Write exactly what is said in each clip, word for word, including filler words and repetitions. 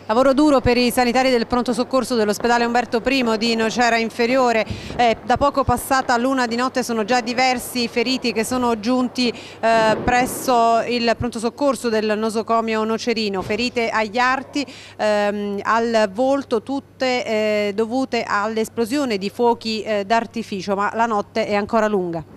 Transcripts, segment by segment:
Lavoro duro per i sanitari del pronto soccorso dell'ospedale Umberto I di Nocera Inferiore. Eh, da poco passata l'una di notte sono già diversi i feriti che sono giunti eh, presso il pronto soccorso del nosocomio nocerino, ferite agli arti, ehm, al volto, tutte eh, dovute all'esplosione di fuochi eh, d'artificio, ma la notte è ancora lunga.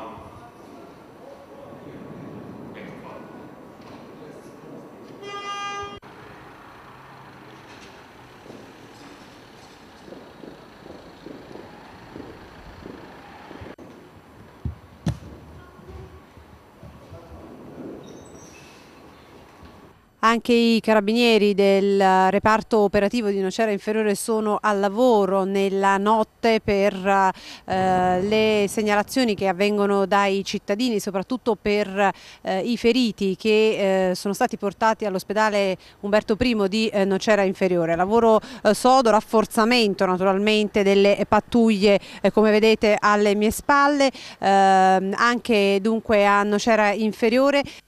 Anche i carabinieri del reparto operativo di Nocera Inferiore sono al lavoro nella notte per eh, le segnalazioni che avvengono dai cittadini, soprattutto per eh, i feriti che eh, sono stati portati all'ospedale Umberto I di eh, Nocera Inferiore. Lavoro eh, sodo, rafforzamento naturalmente delle pattuglie eh, come vedete alle mie spalle, eh, anche dunque a Nocera Inferiore.